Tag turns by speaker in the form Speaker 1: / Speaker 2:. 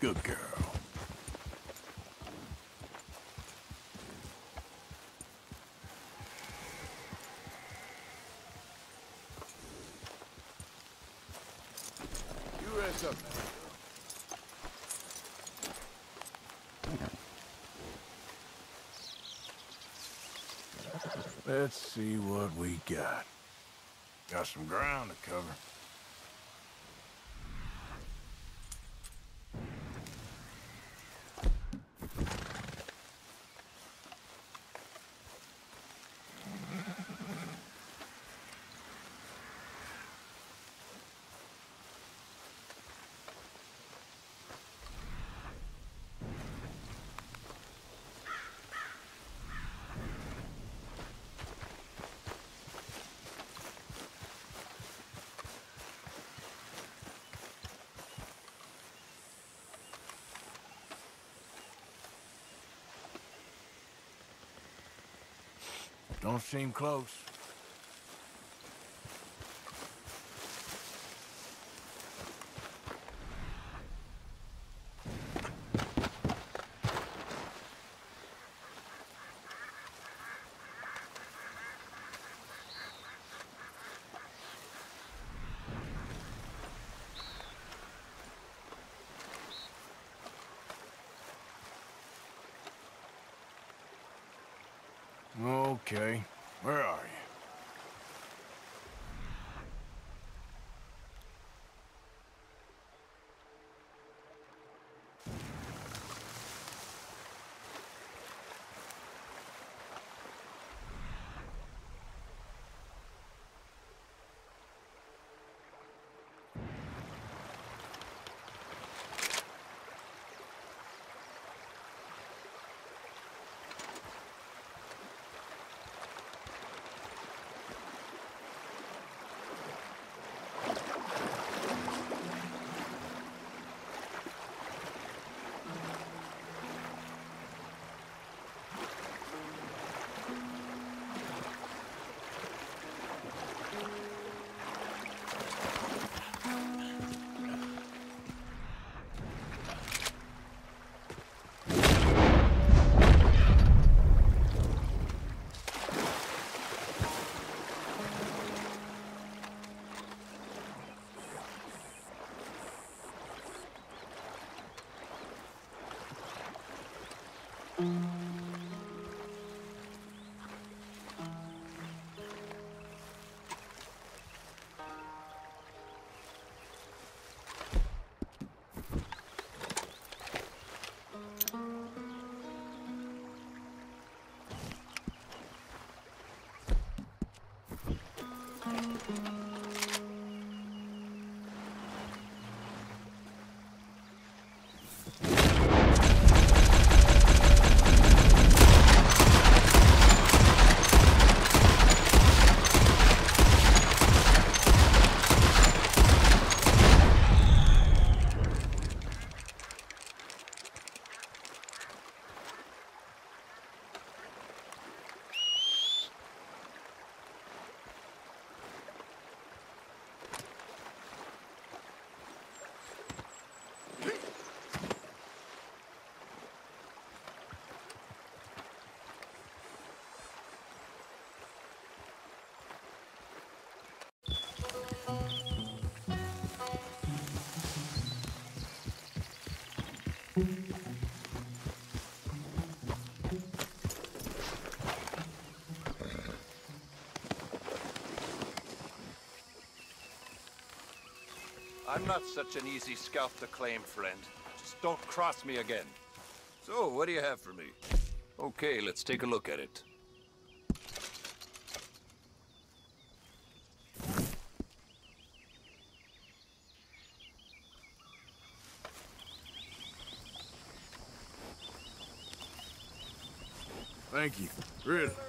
Speaker 1: Good girl. You rest up now. Let's see what we got. Got some ground to cover. Don't seem close. Okay, where are you?
Speaker 2: I'm not such an easy scalp to claim, friend. Just don't cross me again. So, what do you have for me? Okay, let's take a look at it.
Speaker 1: Thank you. Really.